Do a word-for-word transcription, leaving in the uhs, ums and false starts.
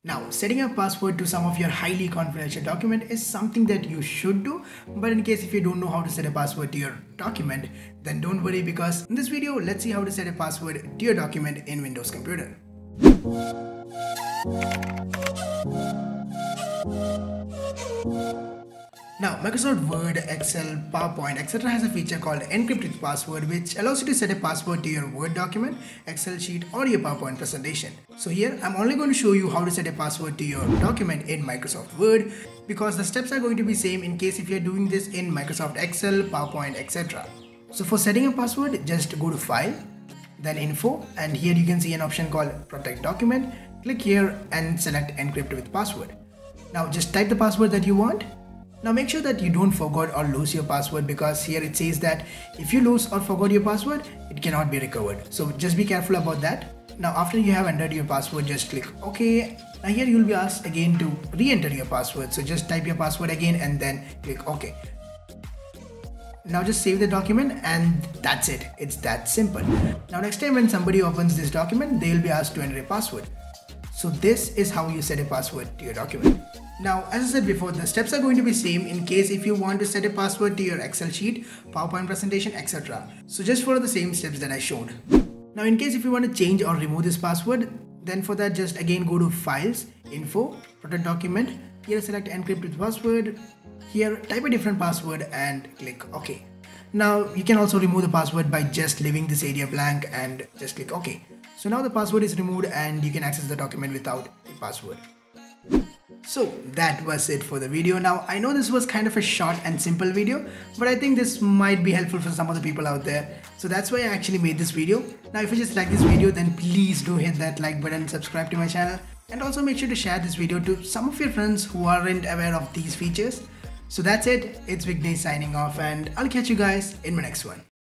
Now, setting a password to some of your highly confidential document is something that you should do, but in case if you don't know how to set a password to your document, then don't worry, because in this video, let's see how to set a password to your document in Windows Computer. Now, Microsoft Word, Excel, PowerPoint, et cetera has a feature called Encrypt with Password, which allows you to set a password to your Word document, Excel sheet, or your PowerPoint presentation. So here, I'm only going to show you how to set a password to your document in Microsoft Word, because the steps are going to be same in case if you're doing this in Microsoft Excel, PowerPoint, et cetera. So for setting a password, just go to File, then Info, and here you can see an option called Protect Document. Click here and select Encrypt with Password. Now just type the password that you want. Now make sure that you don't forget or lose your password, because here it says that if you lose or forgot your password, it cannot be recovered. So just be careful about that. Now after you have entered your password, just click OK. Now here you will be asked again to re-enter your password. So just type your password again and then click OK. Now just save the document, and that's it. It's that simple. Now next time when somebody opens this document, they will be asked to enter a password. So this is how you set a password to your document. Now, as I said before, the steps are going to be same in case if you want to set a password to your Excel sheet, PowerPoint presentation, et cetera. So just follow the same steps that I showed. Now, in case if you want to change or remove this password, then for that just again go to Files, Info, Protect Document. Here select Encrypt with Password. Here type a different password and click OK. Now you can also remove the password by just leaving this area blank and just click OK. So now the password is removed and you can access the document without a password. So that was it for the video. Now I know this was kind of a short and simple video, but I think this might be helpful for some of the people out there. So that's why I actually made this video. Now if you just like this video, then please do hit that like button, subscribe to my channel, and also make sure to share this video to some of your friends who aren't aware of these features. So that's it. It's Vignesh signing off, and I'll catch you guys in my next one.